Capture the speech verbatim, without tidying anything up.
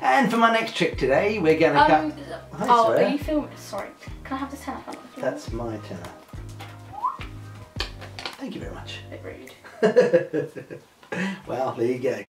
And for my next trick today, we're going to um, cut... Hi, oh, Sarah. are you filming? Sorry. Can I have this tenner? That's my tenner. Thank you very much. A bit rude. Well, there you go.